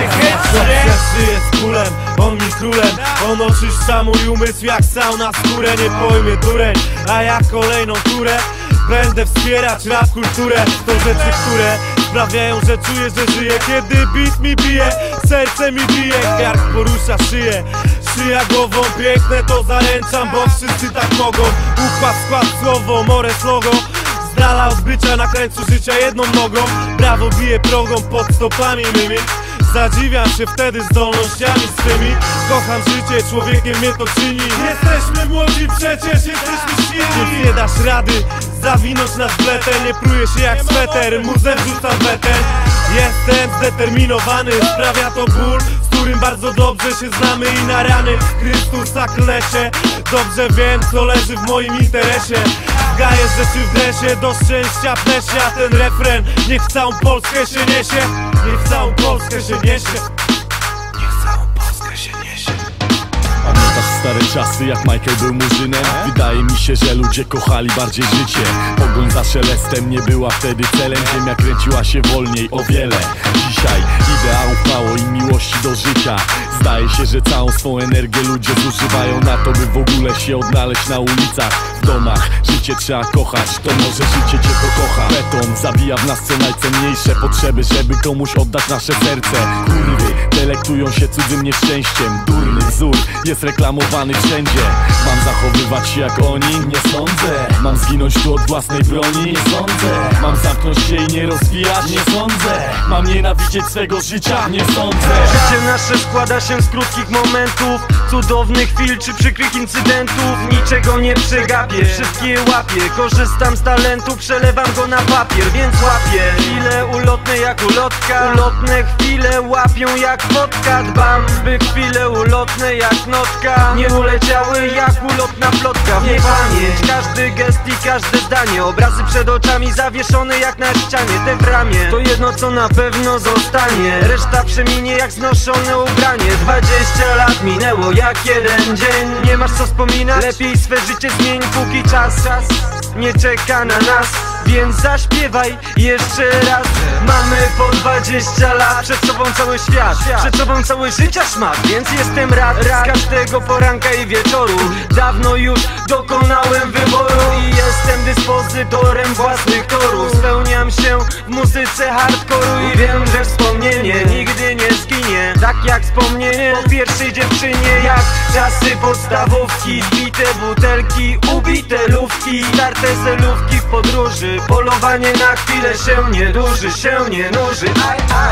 Żyję z kulem, on mi królem. On oczyszcza mój umysł jak sauna skórę. Nie pojmie dureń, a ja kolejną turę będę wspierać rap kulturę. To rzeczy, które sprawiają, że czuję, że żyję. Kiedy beat mi bije, serce mi bije, kark porusza szyję. Szyja głową, piękne to zaręczam, bo wszyscy tak mogą. Układ, skład, słowo, more slogo. Z dala od bycia na krańcu życia jedną nogą. Brawo bije progą pod stopami mymi. Zadziwiam się wtedy zdolnościami swymi. Kocham życie, człowiekiem mnie to czyni. Jesteśmy młodzi, przecież jesteśmy silni. Nie dasz rady zawinąć nas w bletę. Nie pruję się jak sweter, muzę wrzucam weter. Jestem zdeterminowany, sprawia to ból, z którym bardzo dobrze się znamy. I na rany Chrystusa klesie. Dobrze wiem, co leży w moim interesie. Gaję rzeczy w dresie, do szczęścia plesie. A ten refren niech całą Polskę się niesie. Niech całą Polskę się niesie. Niech całą Polskę się niesie. Pamiętasz stare czasy, jak Michael był murzynem? Wydaje mi się, że ludzie kochali bardziej życie. Pogoń za szelestem nie była wtedy celem. Ziemia kręciła się wolniej o wiele. Dzisiaj ideałów mało i miłości do życia. Zdaje się, że całą swą energię ludzie zużywają na to, by w ogóle się odnaleźć na ulicach, w domach. Życie trzeba kochać, to może życie cię pokocha. Beton zabija w nas co najcenniejsze potrzeby, żeby komuś oddać nasze serce. Kurwy delektują się cudzym nieszczęściem. Durny wzór jest reklamowany wszędzie. Mam zachowywać się jak oni? Nie sądzę. Mam zginąć tu od własnej broni? Nie sądzę. Mam zamknąć się i nie rozwijać? Nie sądzę. Mam nienawidzieć swego życia? Nie sądzę. Życie nasze składa się z krótkich momentów, cudownych chwil czy przykrych incydentów. Niczego nie przegapię, wszystkie łapię. Korzystam z talentu, przelewam go na papier, więc łapię chwile ulotne jak ulotka. Ulotne chwile łapią jak wodka. Dbam, by chwile ulotne jak notka nie uleciały jak ulotna plotka. W niepamięć każdy gest i każde zdanie. Obrazy przed oczami zawieszone jak na ścianie. Te w ramię to jedno co na pewno zostanie. Reszta przeminie jak znoszone ubranie. 20 lat minęło jak jeden dzień. Nie masz co wspominać? Lepiej swe życie zmień, póki czas nie czeka na nas. Więc zaśpiewaj jeszcze raz. Mamy po 20 lat, przed sobą cały świat, przed sobą całe życia szmat. Więc jestem rad z każdego poranka i wieczoru. Dawno już dokonałem wyboru i jestem dyspozytorem własnych torów. Spełniam się w muzyce hardkoru i wiem, że wspomnienie nigdy nie zginie. Tak jak wspomnienie po pierwszej dziewczynie. Jak czasy podstawówki, zbite butelki, ubite lufki, starte zelówki w podróży. Polowanie na chwilę się nie duży, się nie nuży. Aj, aj.